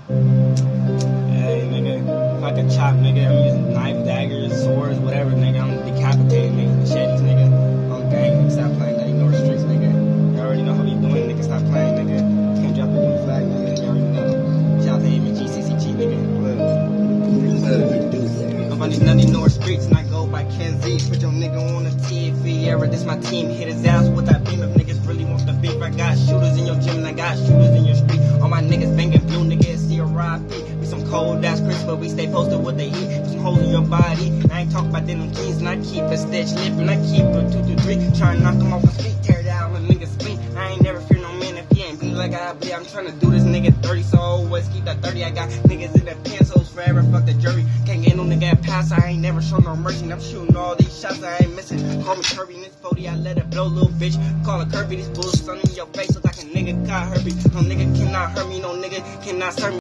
Hey, nigga, if I could chop, nigga, I'm using knife, daggers, swords, whatever, nigga. I'm decapitating niggas, machetes, nigga. I'm gang, nigga. Stop playing, nigga. Ignore the streets, nigga. You already know how we doing, nigga. Stop playing, nigga. Can't drop the blue flag, nigga. You already know. Shout out to AMG, CCG, nigga. Look. Nobody's nothing, ignore streets, and I go by Kenzel. Put your nigga on the TV era. This my team, hit his ass with that beam. If niggas really want the beef, I got shooters in your gym, and I got shooters in your street. All my niggas banging blue, nigga, it's CRIP. We some cold ass Chris, but we stay posted what they eat. Some holes in your body. I ain't talking about them jeans, and I keep a stitch lip, and I keep a 2 to 3. Trying to knock him off his feet, tear down when niggas spleen. I ain't never fear no man if he ain't be like I be. I'm trying to do this nigga 30, so always keep that 30. I got niggas in the pencils forever, fuck the jury. Can't get no nigga pass, I ain't never show no mercy. I'm shooting all these shots, I ain't missing. Call me Kirby in this 40, I let it blow, little bitch. Call it Kirby, these bullets sun in your face, look like a nigga got herpes. No nigga cannot hurt me, no nigga cannot serve me.